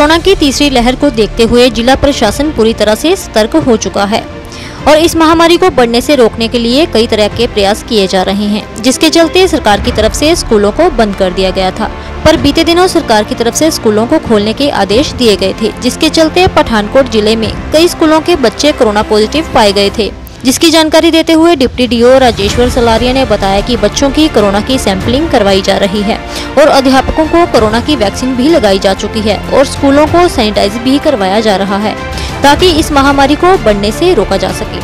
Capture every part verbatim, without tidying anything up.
Corona की तीसरी लहर को देखते हुए जिला प्रशासन पूरी तरह से सतर्क हो चुका है और इस महामारी को बढ़ने से रोकने के लिए कई तरह के प्रयास किए जा रहे हैं, जिसके चलते सरकार की तरफ से स्कूलों को बंद कर दिया गया था। पर बीते दिनों सरकार की तरफ से स्कूलों को खोलने के आदेश दिए गए थे, जिसके चलते पठानकोट जिले में कई स्कूलों के बच्चे कोरोना पॉजिटिव पाए गए थे। जिसकी जानकारी देते हुए डिप्टी डीओ राजेश्वर सलारिया ने बताया कि बच्चों की कोरोना की सैंपलिंग करवाई जा रही है और अध्यापकों को कोरोना की वैक्सीन भी लगाई जा चुकी है और स्कूलों को सैनिटाइज भी करवाया जा रहा है ताकि इस महामारी को बढ़ने से रोका जा सके।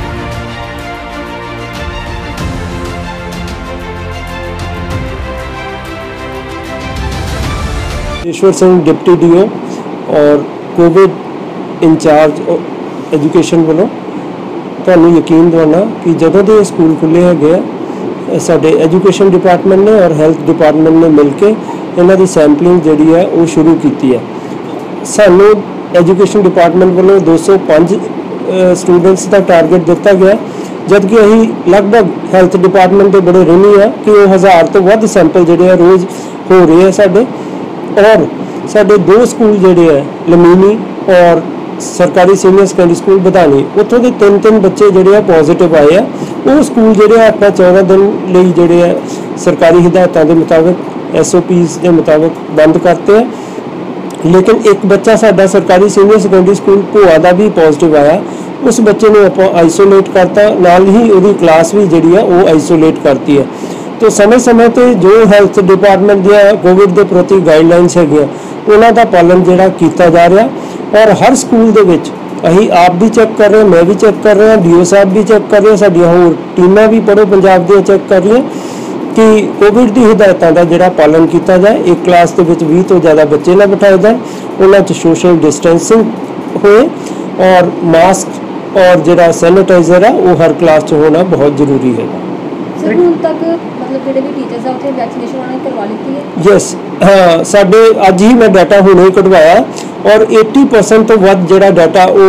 ईश्वर सिंह डिप्टी डीओ और कोविड इंचार्ज एजुकेशन वालों ਤੁਹਾਨੂੰ ਯਕੀਨ ਦਿਵਾਉਣਾ कि ਜਦੋਂ ਦੇ ਸਕੂਲ ਖੁੱਲੇ ਹੈਗੇ ਆ ਸਾਡੇ ਐਜੂਕੇਸ਼ਨ ਡਿਪਾਰਟਮੈਂਟ ਨੇ ਔਰ ਹੈਲਥ ਡਿਪਾਰਟਮੈਂਟ ਨੇ ਮਿਲ ਕੇ ਇਹਨਾਂ ਦੀ ਸੈਂਪਲਿੰਗ ਜਿਹੜੀ ਹੈ ਉਹ ਸ਼ੁਰੂ ਕੀਤੀ ਹੈ। ਸਾਨੂੰ ਐਜੂਕੇਸ਼ਨ ਡਿਪਾਰਟਮੈਂਟ ਵੱਲੋਂ ਦੋ सौ पाँच ਸਟੂਡੈਂਟਸ ਦਾ ਟਾਰਗੇਟ ਦਿੱਤਾ ਗਿਆ, ਜਦਕਿ ਅਸੀਂ ਲਗਭਗ ਹੈਲਥ ਡਿਪਾਰਟਮੈਂਟ ਦੇ ਬੜੇ ਰਿਣੀ ਆ ਕਿ ਉਹ ਹਜ਼ਾਰ ਤੋਂ ਵੱਧ ਸੈਂਪਲ ਜਿਹੜੇ ਆ ਰੋਜ਼ ਹੋ ਰਹੇ ਆ ਸਾਡੇ। ਔਰ ਸਾਡੇ ਦੋ ਸਕੂਲ ਜਿਹੜੇ ਆ ਲਮੀਨੀ ਔਰ सरकारी सीनियर सैकेंडरी स्कूल बधानी उत्थों के तीन तीन बच्चे जोड़े पॉजिटिव आए हैं। वो स्कूल जोड़े अपना चौदह दिन लिए जोड़े सरकारी हिदायतों के मुताबिक एस ओ पीज़ के मुताबिक बंद करते हैं। लेकिन एक बच्चा साडा सरकारी सीनियर सैकेंडरी स्कूल भोआ का भी पॉजिटिव आया, उस बच्चे को आप आइसोलेट करता, नाल ही वो क्लास भी जी है वो आइसोलेट करती है। तो समय समय पर जो हैल्थ डिपार्टमेंट दिया कोविड के प्रति गाइडलाइनस है उन्हों का पालन जोड़ा किया जा रहा और हर स्कूल दे विच अही आप भी चेक कर रहे हैं, मैं भी चेक कर रहा, डीओ साहब भी चेक कर रहे, साडियां होर टीमां भी पढ़ो पंजाब दी चेक कर रही कि कोविड की हिदायतों का जोड़ा पालन किया जाए। एक क्लास के विच बीस तो ज़्यादा बच्चे ना बिठाए जाए, उन्हां च सोशल डिस्टेंसिंग होए और मास्क और जोड़ा सैनिटाइजर है वो हर क्लास च होना बहुत जरूरी है। सर हुण तक मतलब जेडे भी टीचर्स आ उत्थे वैक्सीनेशन उन्होंने करवा ली है? यस, हाँ साडे अज ही मैं डाटा हुणे ही कढवाया और अस्सी परसेंट तो वध जिहड़ा डाटा वो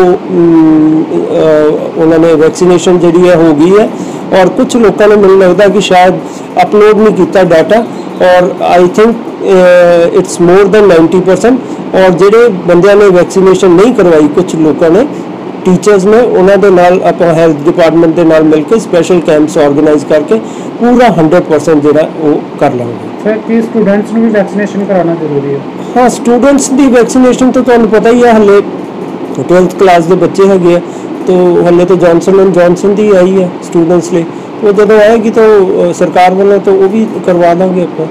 उन्होंने वैक्सीनेशन जिहड़ी है हो गई है और कुछ लोगों ने मैनूं लगता कि शायद अपलोड नहीं किया डाटा और I think it's more than ninety percent. और जिहड़े बंदियां ने वैक्सीनेशन नहीं करवाई कुछ लोगों ने टीचर्स ने उन्होंने नाल अपना हैल्थ डिपार्टमेंट के नाल मिलकर स्पैशल कैंप्स ऑर्गेनाइज करके पूरा हंड्रेड परसेंट जो वो कर लेंगे। सर कि स्टूडेंट्स भी वैक्सीनेशन कराना जरूरी है? हाँ, स्टूडेंट्स की वैक्सीनेशन तो तुहानूं पता ही है, हले ट्वेल्थ क्लास के बच्चे है तो हले तो जॉनसन एंड जॉनसन की आई है स्टूडेंट्स लिए, तो जो आएगी तो सरकार वालों तो वो भी करवा देंगे आप।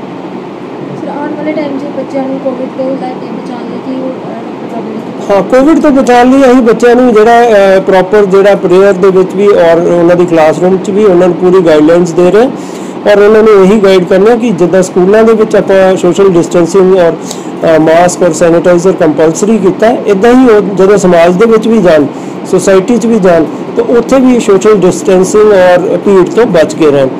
हाँ, कोविड तो बचा लिए अं बच्चों को जोड़ा प्रॉपर जोड़ा प्रेयर के भी और उन्होंने क्लासरूम भी उन्होंने पूरी गाइडलाइंस दे रहे और उन्होंने यही गाइड करना कि जिदा स्कूलों के आप सोशल डिस्टेंसिंग और मास्क और सैनिटाइजर कंपलसरी किया, इदा ही जो समाज के भी जान सोसाइटी भी जान तो उत्थे भी सोशल डिस्टेंसिंग और भीड़ तो बच के रहन।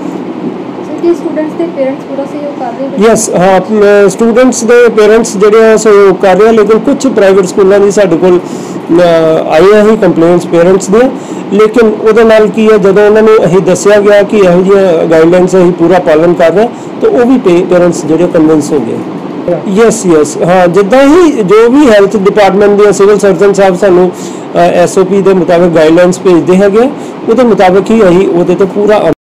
यस, हाँ स्टूडेंट्स के पेरेंट्स जोड़े सहयोग कर रहे हैं, लेकिन कुछ प्राइवेट स्कूलों की साढ़े को आई ही कंप्लेंट्स पेरेंट्स दी, लेकिन वो नाल की है जब उन्होंने अं दसिया गया कि यहो जी गाइडलाइनस अं पूरा पालन कर रहे हैं तो वो भी पेरेंट्स जोड़े कन्विंस हो गए। यस यस, हाँ जिदा ही जो भी हैल्थ डिपार्टमेंट दी सिविल सर्जन साहब सानू एस ओ पी के मुताबिक गाइडलाइनस भेजते हैं, वो मुताबिक ही अं वो पूरा